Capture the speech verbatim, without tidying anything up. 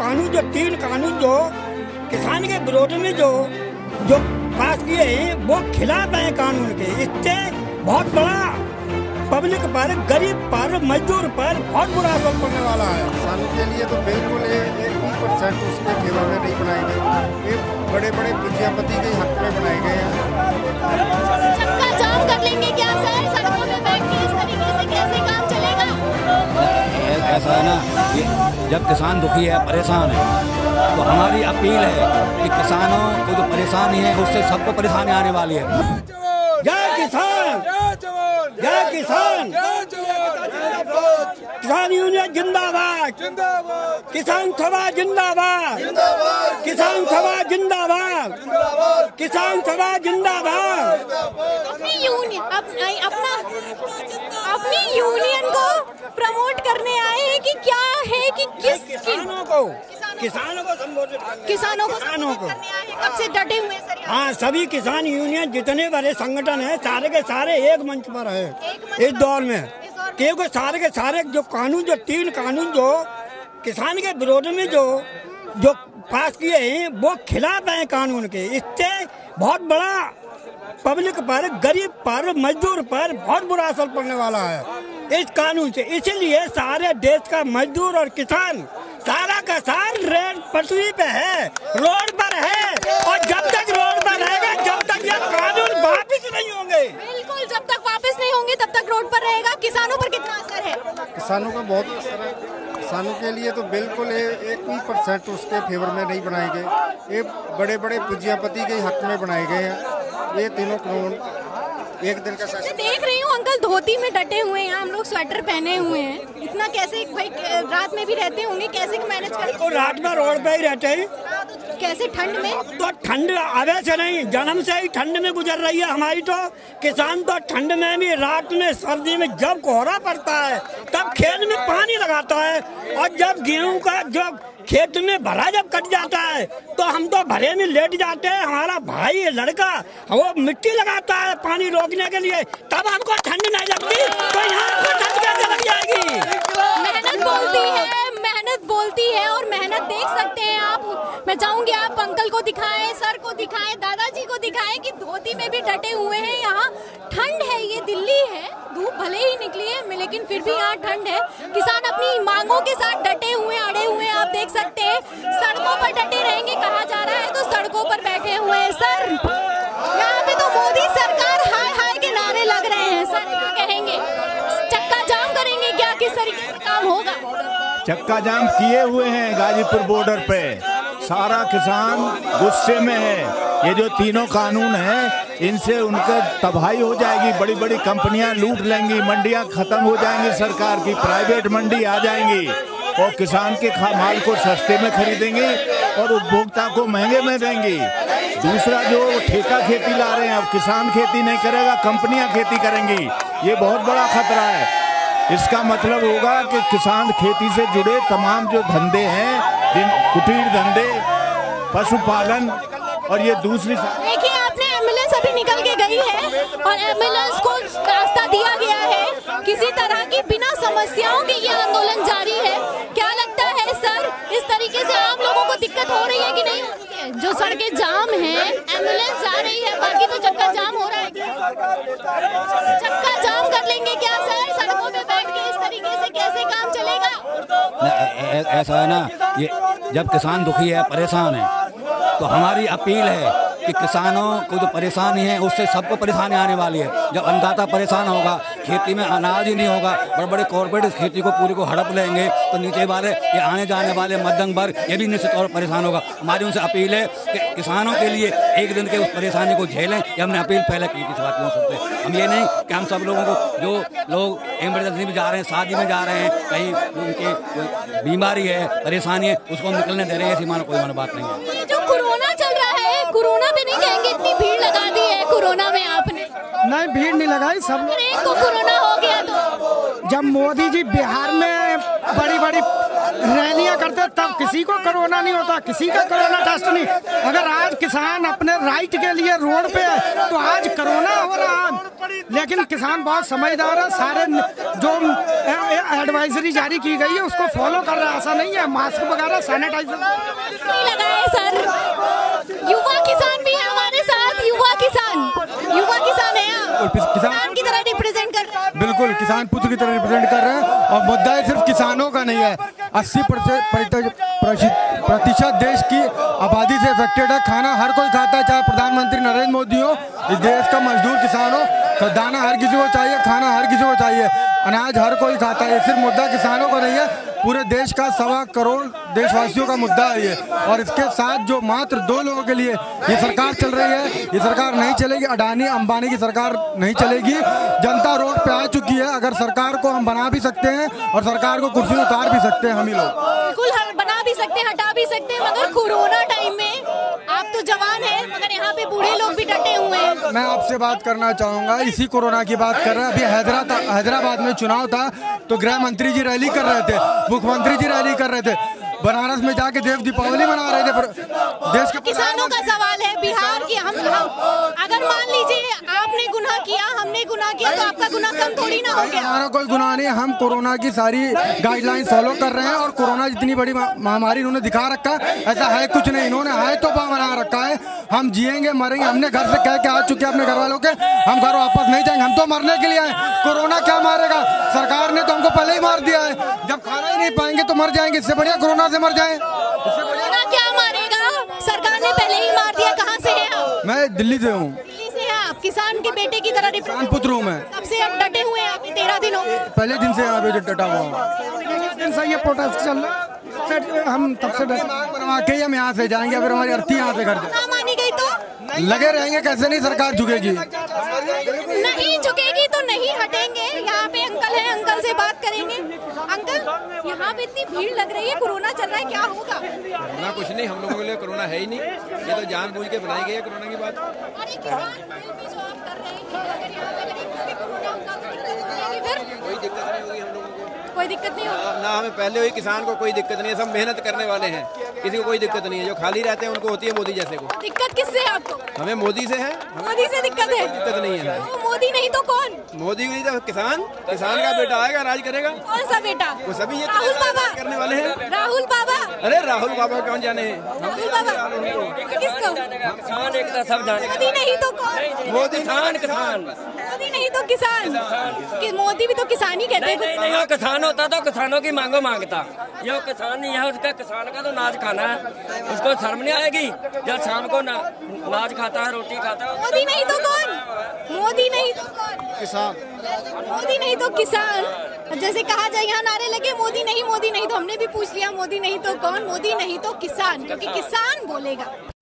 कानून जो तीन कानून जो किसान के विरोध में जो जो पास किए हैं वो खिलाफ है कानून के। इससे बहुत बड़ा पब्लिक पर, गरीब पर, मजदूर पर बहुत बुरा असर पड़ने वाला है। किसानों के लिए तो बिल्कुल एक भी परसेंट उसके फेवर में नहीं बनाए गए। ये बड़े बड़े पूंजीपति के हक में बनाए गए हैं। चक्का जाम कर लेंगे क्या सर? सड़कों में बैठ के इस तरीके से कैसे काम चलेगा? ऐसा है ना कि जब किसान दुखी है, परेशान है, तो हमारी अपील है कि किसानों को जो परेशानी है उससे सबको परेशानी आने वाली है। जय किसान, जय किसान, किसान यूनियन जिंदाबाद, किसान सभा जिंदाबाद, किसान सभा जिंदाबाद, किसान सभा जिंदाबाद। अपनी यूनियन अप, अपना अपनी यूनियन को प्रमोट करने आए हैं कि क्या है कि किस किसानों को किसानों को संबोधित किसानों को किसानों को करने आए हैं। कब से डटे हुए सर? हाँ, सभी किसान यूनियन जितने बड़े संगठन हैं सारे के सारे एक मंच पर है इस दौर में, क्योंकि सारे के सारे जो कानून जो तीन कानून जो किसान के विरोध में जो जो पास किए हैं वो खिलाफ है कानून के। इससे बहुत बड़ा पब्लिक पर, गरीब पर, मजदूर पर बहुत बुरा असर पड़ने वाला है इस कानून से। इसीलिए सारे देश का मजदूर और किसान सारा का सारा रेल पटरी पे है, रोड पर है, और जब तक रोड पर रहेगा जब तक ये कानून वापिस नहीं होंगे। बिल्कुल, जब तक वापस नहीं होंगे तब तक रोड पर रहेगा। किसानों पर कितना असर है? किसानों का बहुत असर है। किसानों के लिए तो बिल्कुल एक भी परसेंट उसके फेवर में नहीं बनाए गए। ये बड़े बड़े पूंजीपति के हक में बनाए गए हैं। ये तीनों कानून एक दिन का मैं देख रही हूँ अंकल धोती में डटे हुए हैं, हम लोग स्वेटर पहने हुए हैं। इतना कैसे भाई, रात में भी रहते होंगे, कैसे मैनेज करते हैं? रात में रोड पे ही रहते हैं। कैसे ठंड में? तो ठंड आवे से नहीं, जन्म से ही ठंड में गुजर रही है हमारी तो। किसान तो ठंड में भी, रात में, सर्दी में जब कोहरा पड़ता है तब खेत में पानी लगाता है, और जब गेहूं का जो खेत में भरा जब कट जाता है तो हम तो भरे में लेट जाते हैं। हमारा भाई लड़का वो मिट्टी लगाता है पानी रोकने के लिए, तब हमको ठंड नहीं लगती, तो यहाँ हमको ठंड कैसे लग जाएगी? मेहनत बोलती है, मेहनत बोलती है, और मेहनत देख सकते हैं आप। मैं चाहूंगी आप अंकल को दिखाएं, सर को दिखाएं, दादाजी को दिखाएं कि धोती में भी डटे हुए हैं। यहाँ ठंड है, ये दिल्ली है, धूप भले ही निकली है लेकिन फिर भी यहाँ ठंड है। किसान अपनी मांगों के साथ डटे हुए, अड़े हुए हैं, आप देख सकते हैं। सड़कों पर डटे रहेंगे कहा जा रहा है, तो सड़कों पर बैठे हुए हैं। सर, यहाँ पे तो मोदी सरकार हाय हाय के नारे लग रहे हैं। सर, क्या कहेंगे? चक्का जाम करेंगे क्या? किस तरीके से काम होगा? चक्का जाम किए हुए हैं गाजीपुर बॉर्डर पे, सारा किसान गुस्से में है। ये जो तीनों कानून हैं इनसे उनका तबाही हो जाएगी, बड़ी बड़ी कंपनियां लूट लेंगी, मंडियां खत्म हो जाएंगी, सरकार की प्राइवेट मंडी आ जाएंगी, और किसान के माल को सस्ते में खरीदेंगे और उपभोक्ता को महंगे में देंगी। दूसरा जो ठेका खेती ला रहे हैं, अब किसान खेती नहीं करेगा, कंपनियां खेती करेंगी, ये बहुत बड़ा खतरा है। इसका मतलब होगा कि किसान खेती से जुड़े तमाम जो धंधे हैं, जिन कुटीर धंधे, पशुपालन, और ये दूसरी देखिए आपने एम्बुलेंस अभी निकल के गई है और एम्बुलेंस को रास्ता दिया गया है। किसी तरह की बिना समस्याओं के ये आंदोलन जारी है। क्या लगता है सर, इस तरीके से आप लोगों को दिक्कत हो रही है कि नहीं? जो सड़कें जाम हैं, एम्बुलेंस जा रही है, बाकी तो चक्का जाम हो रहा है। चक्का जाम कर लेंगे क्या सर? सड़कों में बैठ के इस तरीके से कैसे काम चलेगा? ऐसा है ना, ये जब किसान दुखी है, परेशान है, तो हमारी अपील है कि किसानों को जो परेशानी है उससे सबको परेशानी आने वाली है। जब अन्नदाता परेशान होगा, खेती में अनाज ही नहीं होगा, बड़े बड़े कॉर्पोरेट खेती को पूरी को हड़प लेंगे, तो नीचे वाले ये आने जाने वाले मध्यम वर्ग ये भी निश्चित तौर पर परेशान होगा। हमारी उनसे अपील है कि किसानों के लिए एक दिन के उस परेशानी को झेलें। ये हमने अपील पहले की थी साथियों सबसे। हम ये नहीं कि हम सब लोगों को, जो लोग इमरजेंसी में जा रहे हैं, शादी में जा रहे हैं, कहीं उनकी बीमारी है, परेशानी है, उसको हम निकलने दे रहे हैं, ऐसी मानो कोई मानो बात नहीं है। जो कोरोना चल रहा है, कोरोना भी नहीं कहेंगे, इतनी भीड़ लगा दी है कोरोना में आपने? नहीं, भीड़ नहीं लगाई। सब एक को कोरोना हो गया तो जब मोदी जी बिहार में बड़ी बड़ी रैलियां करते तब किसी को कोरोना नहीं होता, किसी का कोरोना टेस्ट नहीं। अगर आज किसान अपने राइट के लिए रोड पे है तो आज कोरोना हो रहा है। लेकिन किसान बहुत समझदार है, सारे जो एडवाइजरी जारी की गई है उसको फॉलो कर रहा है। ऐसा नहीं है मास्क वगैरह सैनिटाइजर नहीं लगाए सर। युवा किसान भी है हमारे साथ, युवा किसान युवा किसान है आप किसान की तरह रिप्रेजेंट कर रहे हैं। बिल्कुल किसान पुत्र की तरह रिप्रेजेंट कर रहे हैं और मुद्दा सिर्फ किसानों का नहीं है। अस्सी प्रतिशत देश की आबादी से इफेक्टेड है। खाना हर कोई खाता है, चाहे प्रधानमंत्री नरेंद्र मोदी हो, इस देश का मजदूर किसान हो, तो दाना हर किसी को चाहिए, खाना हर किसी को चाहिए, अनाज हर कोई खाता है। ये सिर्फ मुद्दा किसानों का नहीं है, पूरे देश का सवा करोड़ देशवासियों का मुद्दा है ये। और इसके साथ जो मात्र दो लोगों के लिए ये सरकार चल रही है, ये सरकार नहीं चलेगी। अडानी अंबानी की सरकार नहीं चलेगी। जनता रोड पे आ चुकी है। अगर सरकार को हम बना भी सकते हैं और सरकार को कुर्सी उतार भी सकते हैं हम ही लोग। बिल्कुल बना भी सकते हैं, हटा भी सकते हैं, मगर कोरोना टाइम में आप तो जवान हैं, मगर यहाँ पे बूढ़े लोग भी डटे हुए हैं। मैं आपसे बात करना चाहूँगा, इसी कोरोना की बात कर रहे हैं। अभी हैदराबाद हैदराबाद में चुनाव था तो गृह मंत्री जी रैली कर रहे थे, मुख्यमंत्री जी रैली कर रहे थे, बनारस में जाके देव दीपावली मना रहे थे। पर देश के किसानों का सवाल है, बिहार की हम, हम अगर मान लीजिए आपने गुनाह किया, हमने गुनाह किया, तो आपका गुनाह कम थोड़ी ना हो गया। हमारा कोई गुनाह नहीं, हम कोरोना की सारी गाइडलाइन फॉलो कर रहे हैं और कोरोना जितनी बड़ी महामारी इन्होंने दिखा रखा है, ऐसा है कुछ नहीं। इन्होंने है तो बना रखा है। हम जिएंगे मरेंगे, हमने घर से कह के आ चुके हैं अपने घर वालों के, हम घर वापस नहीं जाएंगे, हम तो मरने के लिए आए। कोरोना क्या मारेगा? सरकार ने तो हमको पहले ही मार दिया है। जब खाना ही नहीं पाएंगे तो मर जाएंगे, इससे बढ़िया कोरोना से मर जाए। कोरोना क्या मारेगा? सरकार ने पहले ही मार दिया। कहाँ से हैं आप? मैं दिल्ली से हूँ। दिल्ली से हैं आप, किसान के बेटे की तरह किसान पुत्र हूँ मैं। कब से आप डटे हुए हैं? अभी तेरह दिन हो गए। पहले दिन से यहाँ पे डटा हुआ हूँ। दिन से ये प्रोटेस्ट चल रहा है, हम तब से मांग बनवा के हम यहाँ से जाएंगे। अगर हमारी अर्थी यहाँ से कर दे, ना मानी गई तो लगे रहेंगे। कैसे नहीं सरकार झुकेगी? नहीं झुकेगी तो नहीं हटेंगे। यहाँ पे अंकल हैं, अंकल से बात करेंगे। अंकल, यहाँ पे इतनी भीड़ लग रही है, कोरोना चल रहा है, क्या होगा? कोरोना कुछ नहीं, हम लोगों के लिए कोरोना है ही नहीं। ये तो जानबूझ के बनाई गई है कोरोना की बात। और ये किसान बिल भी जो आप कर रहे हैं कि अगर यहाँ पे लगेगी कोरोना होगा तो दिक्कत हो जाएगी, फिर कोई दिक्कत नहीं होगी हम लोगों को। कोई दिक्कत नहीं होगी ना हमें पहले हुई, किसान को कोई दिक्कत नहीं है। सब मेहनत करने वाले हैं, किसी को कोई दिक्कत नहीं है। जो खाली रहते हैं उनको होती है मोदी जैसे को। दिक्कत किससे है आपको? हमें मोदी से है। मोदी से दिक्कत है? दिक्कत नहीं है। तो मोदी नहीं तो कौन? मोदी नहीं तो किसान। किसान का बेटा आएगा, राज करेगा। कौन सा बेटा? वो सभी ये राहुल बाबा करने वाले हैं। राहुल बाबा? अरे राहुल बाबा कौन जाने हैं? राहुल बाबा किसको? किसान एक सब जाने। मोदी नहीं तो कौन? मोदी किसान किसान मोदी नहीं तो किसान। कि मोदी भी तो किसान ही कहते हैं। नहीं नहीं, वो किसान होता तो किसानों की मांगो मांगता। ये किसान नहीं है, उसका किसान का तो नाच खाना है। उसको शर्म नहीं आएगी जब शाम को ना नाच खाता है, रोटी खाता है। मोदी नहीं तो कौन? मोदी नहीं तो कौन? किसान। मोदी नहीं तो किसान। जैसे कहा जाए यहाँ नारे लगे मोदी नहीं, मोदी नहीं, तो हमने भी पूछ लिया मोदी नहीं तो कौन? मोदी नहीं तो किसान, क्योंकि किसान बोलेगा।